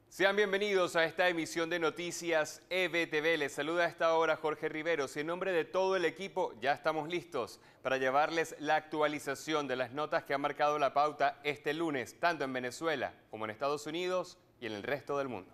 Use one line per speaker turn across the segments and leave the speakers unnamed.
Sean bienvenidos a esta emisión de Noticias EBTV. Les saluda a esta hora Jorge Riveros y en nombre de todo el equipo ya estamos listos para llevarles la actualización de las notas que han marcado la pauta este lunes, tanto en Venezuela como en Estados Unidos y en el resto del mundo.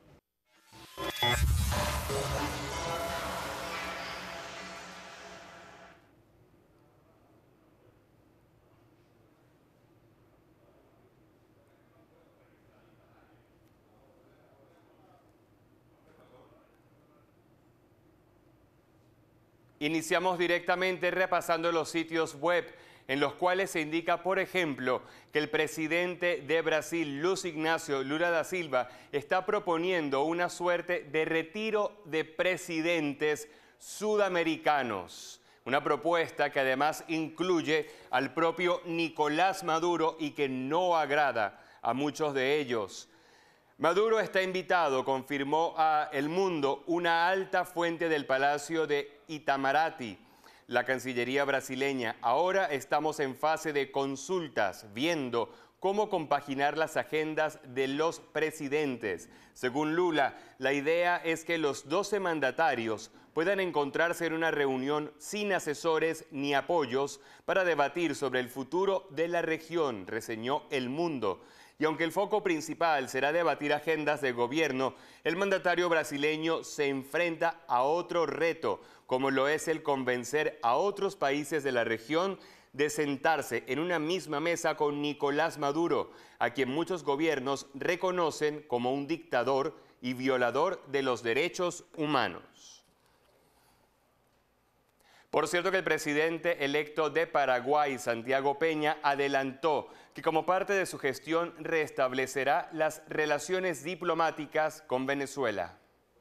Iniciamos directamente repasando los sitios web en los cuales se indica, por ejemplo, que el presidente de Brasil, Luiz Ignacio Lula da Silva, está proponiendo una suerte de retiro de presidentes sudamericanos. Una propuesta que además incluye al propio Nicolás Maduro y que no agrada a muchos de ellos. Maduro está invitado, confirmó a El Mundo una alta fuente del Palacio de Itamaraty, la Cancillería brasileña. Ahora estamos en fase de consultas, viendo cómo compaginar las agendas de los presidentes. Según Lula, la idea es que los 12 mandatarios puedan encontrarse en una reunión sin asesores ni apoyos para debatir sobre el futuro de la región, reseñó El Mundo. Y aunque el foco principal será debatir agendas de gobierno, el mandatario brasileño se enfrenta a otro reto, como lo es el convencer a otros países de la región de sentarse en una misma mesa con Nicolás Maduro, a quien muchos gobiernos reconocen como un dictador y violador de los derechos humanos. Por cierto que el presidente electo de Paraguay, Santiago Peña, adelantó que como parte de su gestión restablecerá las relaciones diplomáticas con Venezuela.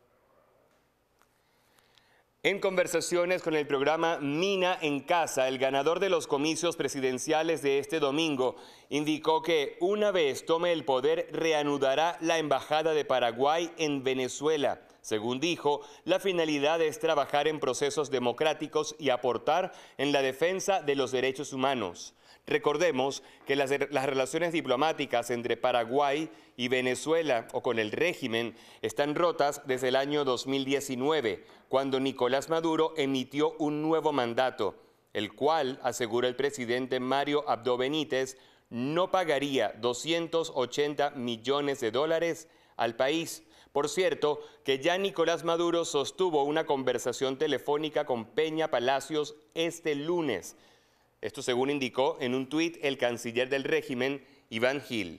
En conversaciones con el programa Mina en Casa, el ganador de los comicios presidenciales de este domingo indicó que una vez tome el poder reanudará la embajada de Paraguay en Venezuela. Según dijo, la finalidad es trabajar en procesos democráticos y aportar en la defensa de los derechos humanos. Recordemos que las relaciones diplomáticas entre Paraguay y Venezuela o con el régimen están rotas desde el año 2019, cuando Nicolás Maduro emitió un nuevo mandato, el cual, asegura el presidente Mario Abdo Benítez, no pagaría 280 millones de dólares al país. Por cierto, que ya Nicolás Maduro sostuvo una conversación telefónica con Peña Palacios este lunes. Esto según indicó en un tuit el canciller del régimen, Iván Gil.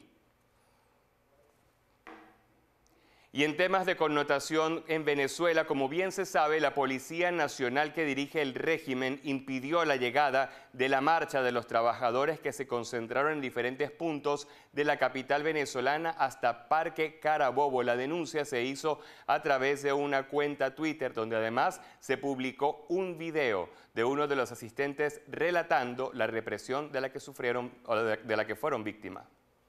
Y en temas de connotación en Venezuela, como bien se sabe, la Policía Nacional que dirige el régimen impidió la llegada de la marcha de los trabajadores que se concentraron en diferentes puntos de la capital venezolana hasta Parque Carabobo. La denuncia se hizo a través de una cuenta Twitter, donde además se publicó un video de uno de los asistentes relatando la represión de la que sufrieron o de la que fueron víctimas.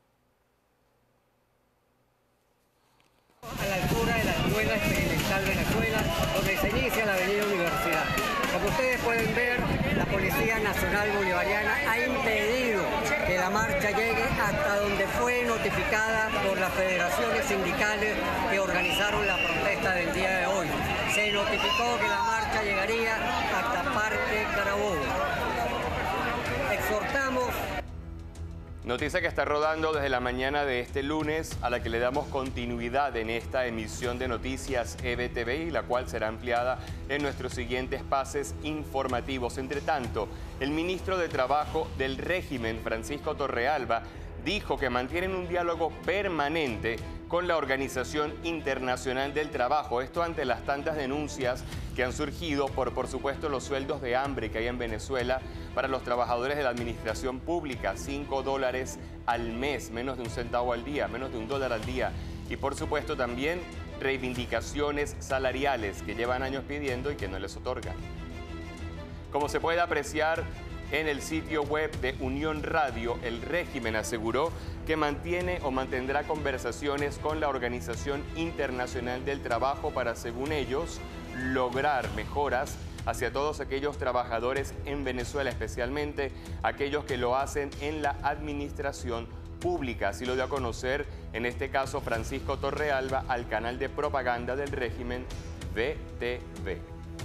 A la altura de la Escuela Experimental Venezuela, donde se inicia la Avenida Universidad. Como ustedes pueden ver, la Policía Nacional Bolivariana ha impedido que la marcha llegue hasta donde fue notificada por las federaciones sindicales que organizaron la protesta del día de hoy. Se notificó que la marcha llegaría hasta Parque Carabobo. Exhortamos.
Noticia que está rodando desde la mañana de este lunes, a la que le damos continuidad en esta emisión de Noticias EBTV y la cual será ampliada en nuestros siguientes pases informativos. Entre tanto, el ministro de Trabajo del régimen, Francisco Torrealba, dijo que mantienen un diálogo permanente con la Organización Internacional del Trabajo. Esto ante las tantas denuncias que han surgido por supuesto, los sueldos de hambre que hay en Venezuela para los trabajadores de la administración pública. $5 al mes, menos de un centavo al día, menos de $1 al día. Y por supuesto también reivindicaciones salariales que llevan años pidiendo y que no les otorgan. Como se puede apreciar en el sitio web de Unión Radio, el régimen aseguró que mantiene o mantendrá conversaciones con la Organización Internacional del Trabajo para, según ellos, lograr mejoras hacia todos aquellos trabajadores en Venezuela, especialmente aquellos que lo hacen en la administración pública. Así lo dio a conocer en este caso Francisco Torrealba, al canal de propaganda del régimen VTV.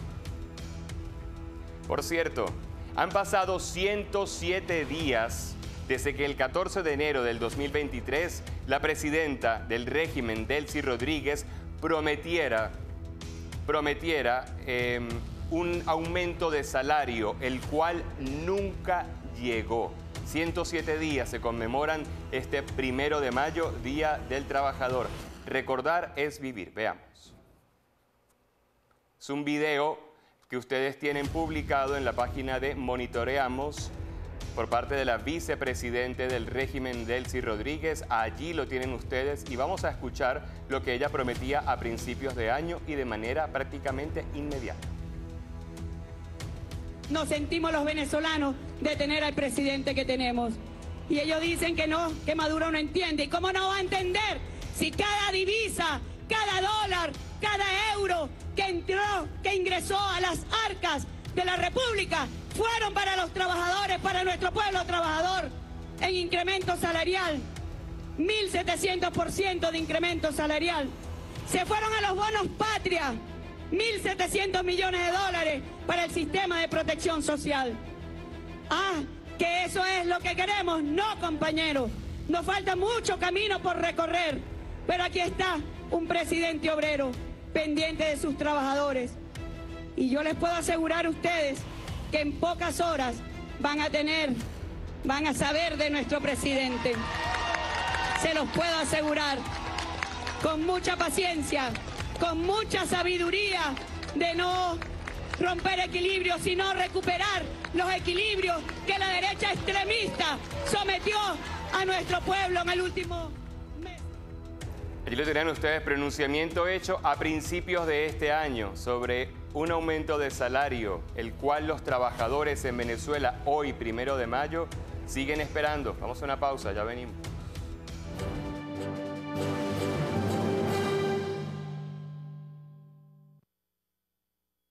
Por cierto, han pasado 107 días desde que el 14 de enero del 2023 la presidenta del régimen, Delcy Rodríguez, prometiera un aumento de salario, el cual nunca llegó. 107 días se conmemoran este 1 de mayo, Día del Trabajador. Recordar es vivir. Veamos. Es un video que ustedes tienen publicado en la página de Monitoreamos por parte de la vicepresidente del régimen, Delcy Rodríguez. Allí lo tienen ustedes y vamos a escuchar lo que ella prometía a principios de año y de manera prácticamente inmediata.
Nos sentimos los venezolanos de tener al presidente que tenemos. Y ellos dicen que no, que Maduro no entiende. ¿Y cómo no va a entender si cada divisa, cada dólar, cada euro que ingresó a las arcas de la República fueron para los trabajadores, para nuestro pueblo trabajador, en incremento salarial? 1.700% de incremento salarial. Se fueron a los bonos patria, 1.700 millones de dólares para el sistema de protección social. Ah, que eso es lo que queremos. No, compañeros, nos falta mucho camino por recorrer, pero aquí está un presidente obrero pendiente de sus trabajadores. Y yo les puedo asegurar a ustedes que en pocas horas van a saber de nuestro presidente. Se los puedo asegurar, con mucha paciencia, con mucha sabiduría, de no romper equilibrios, sino recuperar los equilibrios que la derecha extremista sometió a nuestro pueblo en el último mes.
Allí lo tenían ustedes, pronunciamiento hecho a principios de este año sobre un aumento de salario, el cual los trabajadores en Venezuela hoy, 1 de mayo, siguen esperando. Vamos a una pausa, ya venimos.